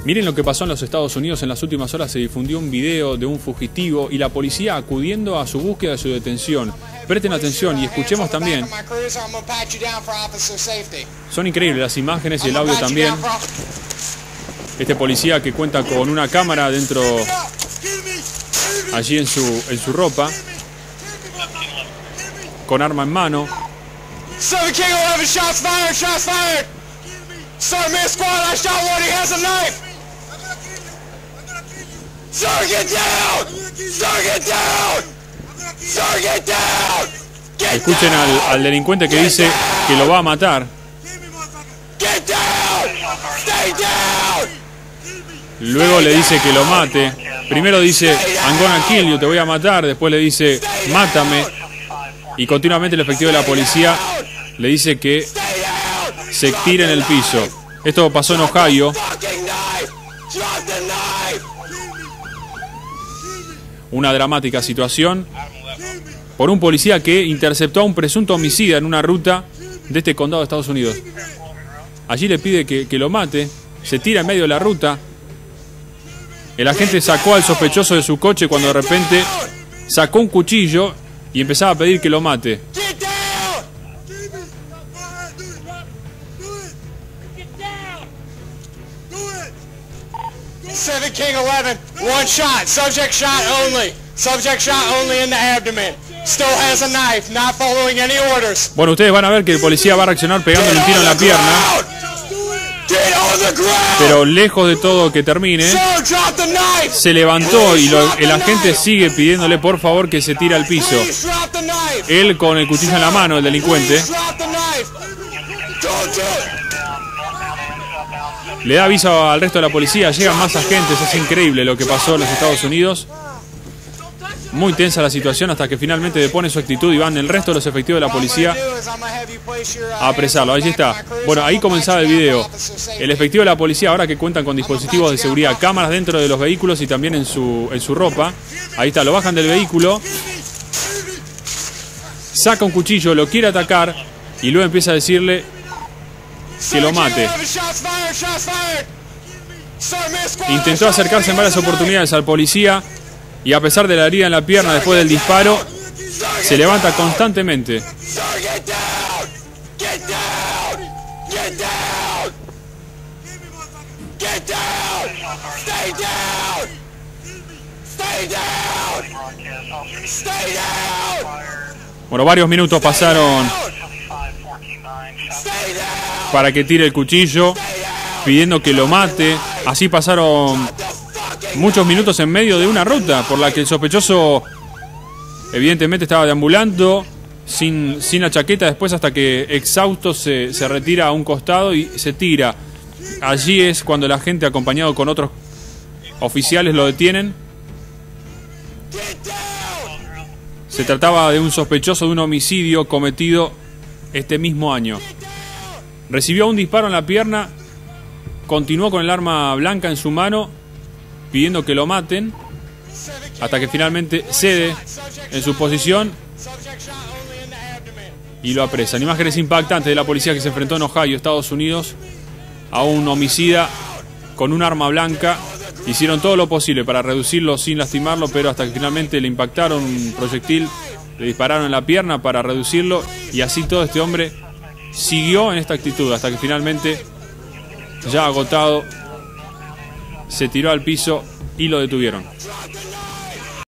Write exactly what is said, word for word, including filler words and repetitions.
Miren lo que pasó en los Estados Unidos. En las últimas horas se difundió un video de un fugitivo y la policía acudiendo a su búsqueda de su detención. Presten atención y escuchemos también. Son increíbles las imágenes y el audio también. Este policía que cuenta con una cámara dentro, allí en su, en su ropa, con arma en mano. seven King eleven, shots fired, shots fired. Sergeant squad, I shot one, he has a knife. Sir, get down! Sir, get down! Sir, get down! Get Escuchen al, al delincuente que dice que lo va a matar. Get down! Stay down! Luego le dice que lo mate. Primero dice, I'm gonna kill you, te voy a matar. Después le dice, mátame. Y continuamente el efectivo de la policía le dice que se tire en el piso. Esto pasó en Ohio. Una dramática situación por un policía que interceptó a un presunto homicida en una ruta de este condado de Estados Unidos. Allí le pide que, que lo mate. Se tira en medio de la ruta. El agente sacó al sospechoso de su coche cuando de repente sacó un cuchillo y empezaba a pedir que lo mate. seven King eleven, one shot, subject shot only. Subject shot only in the abdomen. Still has a knife, not following any orders. Bueno, ustedes van a ver que el policía va a reaccionar pegándole un tiro en la pierna. Pero lejos de todo que termine, se levantó y lo, el agente sigue pidiéndole por favor que se tire al piso. Él con el cuchillo en la mano, el delincuente, le da aviso al resto de la policía. Llegan más agentes. Es increíble lo que pasó en los Estados Unidos. Muy tensa la situación hasta que finalmente depone su actitud y van el resto de los efectivos de la policía a apresarlo. Ahí está. Bueno, ahí comenzaba el video. El efectivo de la policía, ahora que cuentan con dispositivos de seguridad, cámaras dentro de los vehículos y también en su, en su ropa. Ahí está, lo bajan del vehículo. Saca un cuchillo, lo quiere atacar y luego empieza a decirle que lo mate. Intentó acercarse en varias oportunidades al policía y a pesar de la herida en la pierna después del disparo, se levanta constantemente. Bueno, varios minutos pasaron para que tire el cuchillo, pidiendo que lo mate. Así pasaron muchos minutos en medio de una ruta por la que el sospechoso evidentemente estaba deambulando sin, sin la chaqueta, después hasta que exhausto se, se retira a un costado y se tira. Allí es cuando la gente, acompañado con otros oficiales, lo detienen. Se trataba de un sospechoso de un homicidio cometido este mismo año. Recibió un disparo en la pierna, continuó con el arma blanca en su mano, pidiendo que lo maten, hasta que finalmente cede en su posición y lo apresan. Imágenes impactantes de la policía que se enfrentó en Ohio, Estados Unidos, a un homicida con un arma blanca. Hicieron todo lo posible para reducirlo sin lastimarlo, pero hasta que finalmente le impactaron un proyectil, le dispararon en la pierna para reducirlo, y así todo este hombre siguió en esta actitud hasta que finalmente, ya agotado, se tiró al piso y lo detuvieron.